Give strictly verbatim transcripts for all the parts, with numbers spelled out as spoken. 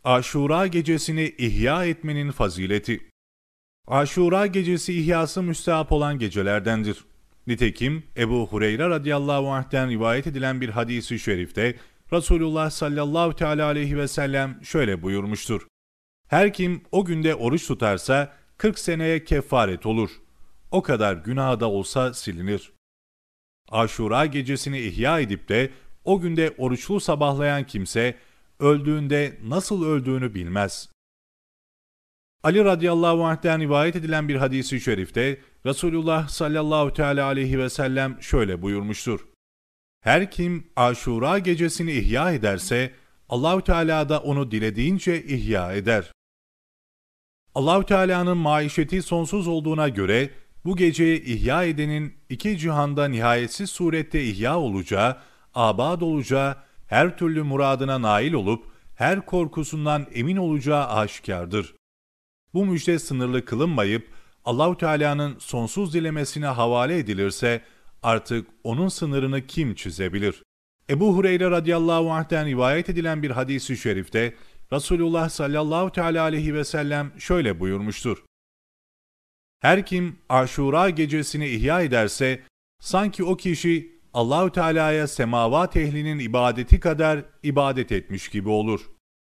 Aşura gecesini ihya etmenin fazileti. Aşura gecesi ihyası müstehap olan gecelerdendir. Nitekim Ebu Hureyre radıyallahu anh'ten rivayet edilen bir hadisi şerifte Resulullah sallallahu teala aleyhi ve sellem şöyle buyurmuştur. Her kim o günde oruç tutarsa kırk seneye kefaret olur. O kadar günah da olsa silinir. Aşura gecesini ihya edip de o günde oruçlu sabahlayan kimse öldüğünde nasıl öldüğünü bilmez. Ali radıyallahu anh'ten rivayet edilen bir hadisi şerifte Resulullah sallallahu teala aleyhi ve sellem şöyle buyurmuştur. Her kim Aşura gecesini ihya ederse Allahu Teala da onu dilediğince ihya eder. Allahu Teala'nın maişeti sonsuz olduğuna göre bu geceyi ihya edenin iki cihanda nihayetsiz surette ihya olacağı, abad olacağı, her türlü muradına nail olup her korkusundan emin olacağı aşikardır. Bu müjde sınırlı kılınmayıp Allahu Teala'nın sonsuz dilemesine havale edilirse artık onun sınırını kim çizebilir? Ebu Hureyre radıyallahu anh'ten rivayet edilen bir hadisi şerifte Resulullah sallallahu teala aleyhi ve sellem şöyle buyurmuştur. Her kim Aşura gecesini ihya ederse sanki o kişi Allahu Teala'ya semavat ehlinin ibadeti kadar ibadet etmiş gibi olur.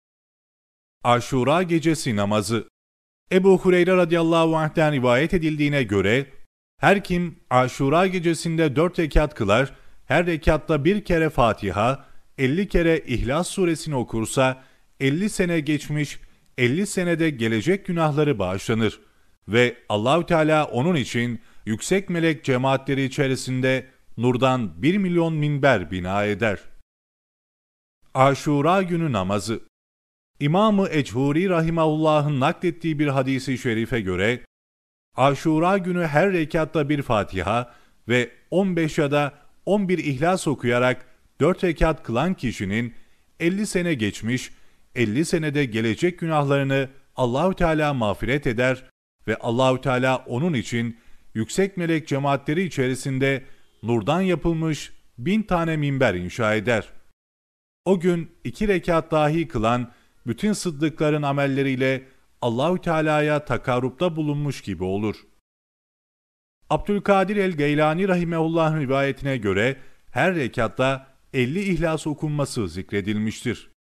Aşura gecesi namazı. Ebu Hureyre radıyallahu anh'ten rivayet edildiğine göre her kim Aşura gecesinde dört rekat kılar, her rekatta bir kere Fatiha, elli kere İhlas suresini okursa, elli sene geçmiş, elli senede gelecek günahları bağışlanır ve Allahü Teala onun için yüksek melek cemaatleri içerisinde nurdan bir milyon minber bina eder. Aşura günü namazı. İmam-ı Echuri rahimahullah'ın naklettiği bir hadisi şerife göre, Aşura günü her rekatta bir Fatiha ve on beş ya da on bir İhlas okuyarak dört rekat kılan kişinin elli sene geçmiş, elli senede gelecek günahlarını Allahü Teala mağfiret eder ve Allahü Teala onun için yüksek melek cemaatleri içerisinde nurdan yapılmış bin tane minber inşa eder. O gün iki rekat dahi kılan bütün sıddıkların amelleriyle Allahü Teala'ya takarrupta bulunmuş gibi olur. Abdülkadir el-Geylani rahimehullah'ın rivayetine göre her rekatta elli İhlas okunması zikredilmiştir.